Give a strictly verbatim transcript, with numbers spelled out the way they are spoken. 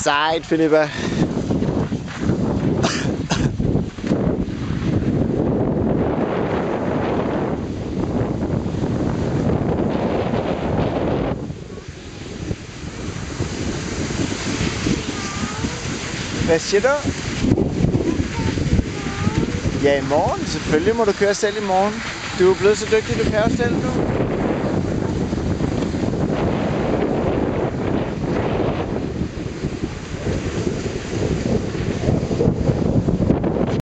Sejt, Filippa. Hvad siger du? Ja, i morgen. Selvfølgelig må du køre selv i morgen. Du er blevet så dygtig, du kan jo selv nu.